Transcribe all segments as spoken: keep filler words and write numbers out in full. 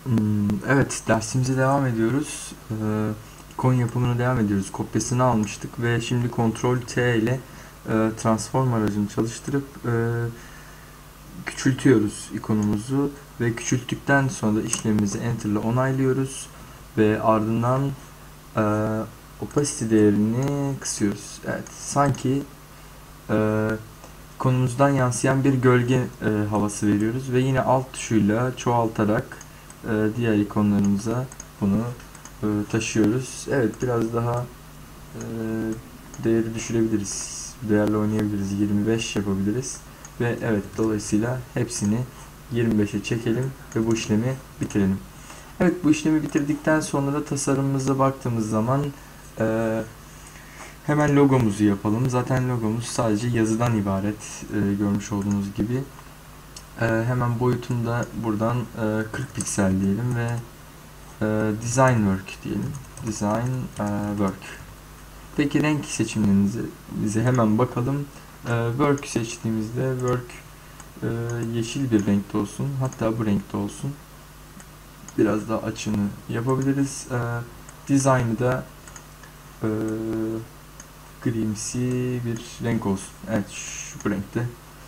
Hmm, Evet, dersimize devam ediyoruz. Ee, ikon yapımına devam ediyoruz. Kopyasını almıştık ve şimdi Ctrl T ile e, transform aracını çalıştırıp e, küçültüyoruz ikonumuzu ve küçülttükten sonra da işlemimizi Enter ile onaylıyoruz ve ardından e, opacity değerini kısıyoruz. Evet, sanki e, konumuzdan yansıyan bir gölge e, havası veriyoruz ve yine alt tuşuyla çoğaltarak e, diğer ikonlarımıza bunu e, taşıyoruz. Evet, biraz daha e, değeri düşürebiliriz. Değerle oynayabiliriz. yirmi beş yapabiliriz. Ve evet, dolayısıyla hepsini yirmi beşe çekelim ve bu işlemi bitirelim. Evet, bu işlemi bitirdikten sonra da tasarımımıza baktığımız zaman e, hemen logomuzu yapalım. Zaten logomuz sadece yazıdan ibaret, e, görmüş olduğunuz gibi. E, hemen boyutunu da buradan e, kırk piksel diyelim ve e, Design Work diyelim. Design e, Work. Peki renk seçimlerinizi bize hemen bakalım. E, work seçtiğimizde Work e, yeşil bir renkte olsun. Hatta bu renkte olsun. Biraz daha açını yapabiliriz. E, Design'ı da e, grimsi bir renk olsun. Evet, şu renkte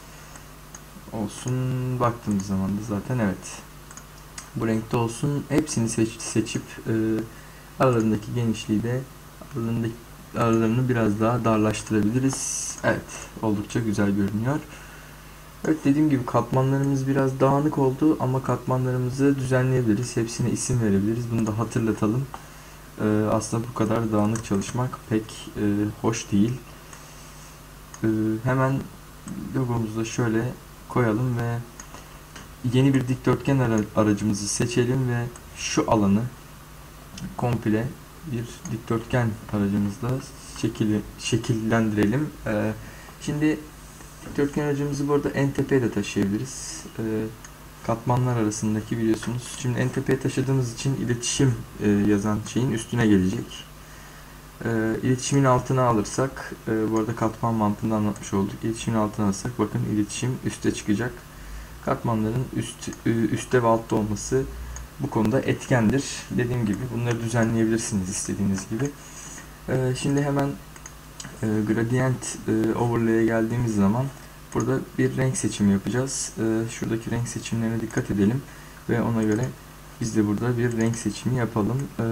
olsun. Baktığımız zaman da zaten evet, bu renkte olsun. Hepsini seç, seçip e, aralarındaki genişliği de aralarındaki, aralarını biraz daha darlaştırabiliriz. Evet, oldukça güzel görünüyor. Evet, dediğim gibi katmanlarımız biraz dağınık oldu ama katmanlarımızı düzenleyebiliriz. Hepsine isim verebiliriz. Bunu da hatırlatalım. Ee, aslında bu kadar dağınık çalışmak pek e, hoş değil. Ee, hemen logomuzu da şöyle koyalım ve yeni bir dikdörtgen aracımızı seçelim ve şu alanı komple bir dikdörtgen aracımızla şekil, şekillendirelim. Ee, şimdi dikdörtgen aracımızı burada en tepeye de taşıyabiliriz. Ee, katmanlar arasındaki biliyorsunuz. Şimdi en tepeye taşıdığımız için iletişim e, yazan şeyin üstüne gelecek. E, iletişimin altına alırsak, e, bu arada katman mantığını anlatmış olduk. İletişimin altına alırsak bakın iletişim üste çıkacak. Katmanların üst, üstte ve altta olması bu konuda etkendir. Dediğim gibi bunları düzenleyebilirsiniz istediğiniz gibi. E, şimdi hemen e, gradient e, overlay'e geldiğimiz zaman burada bir renk seçimi yapacağız. E, şuradaki renk seçimlerine dikkat edelim ve ona göre biz de burada bir renk seçimi yapalım. E,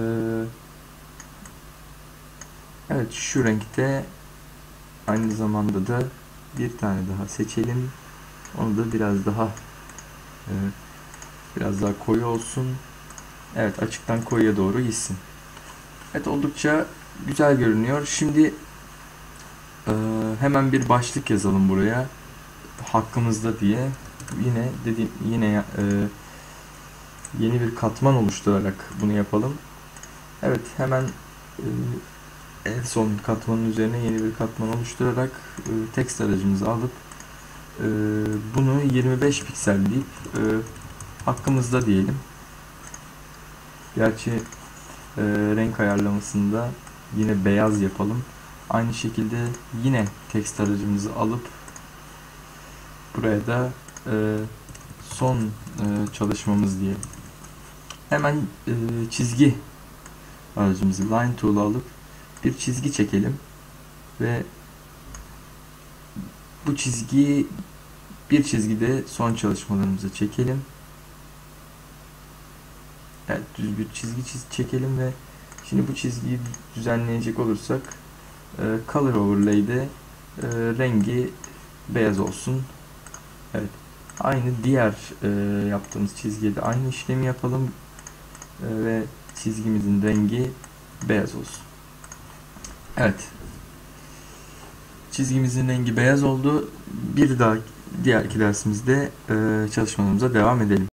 evet, şu renkte aynı zamanda da bir tane daha seçelim. Onu da biraz daha e, biraz daha koyu olsun. Evet, açıktan koyuya doğru gitsin. Evet, oldukça güzel görünüyor. Şimdi e, hemen bir başlık yazalım buraya. Hakkımızda diye. Yine dediğim yine e, yeni bir katman oluşturarak bunu yapalım. Evet, hemen e, en son katmanın üzerine yeni bir katman oluşturarak e, text aracımızı alıp e, bunu yirmi beş piksel deyip e, hakkımızda diyelim. Gerçi e, renk ayarlamasında yine beyaz yapalım. Aynı şekilde yine text aracımızı alıp buraya da e, son e, çalışmamız diye hemen e, çizgi aracımızı line tool'u alıp bir çizgi çekelim ve bu çizgiyi bir çizgide son çalışmalarımıza çekelim. Evet, düz bir çizgi çiz çekelim ve şimdi bu çizgiyi düzenleyecek olursak e, color overlay'de e, rengi beyaz olsun. Evet, aynı diğer e, yaptığımız çizgiye de aynı işlemi yapalım e, ve çizgimizin rengi beyaz olsun. Evet, çizgimizin rengi beyaz oldu. Bir daha diğer iki dersimizde e, çalışmalarımıza devam edelim.